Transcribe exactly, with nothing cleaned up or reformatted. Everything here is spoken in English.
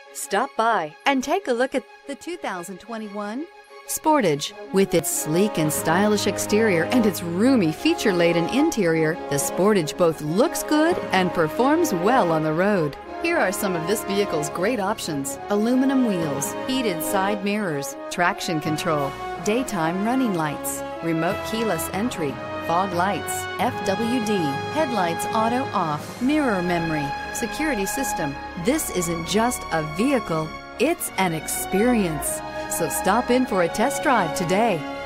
Stop by and take a look at the two thousand twenty-one Sportage. With its sleek and stylish exterior and its roomy feature-laden interior, the Sportage both looks good and performs well on the road. Here are some of this vehicle's great options: aluminum wheels, heated side mirrors, traction control, daytime running lights, remote keyless entry, fog lights, F W D, headlights auto off, mirror memory, security system. This isn't just a vehicle, it's an experience. So stop in for a test drive today.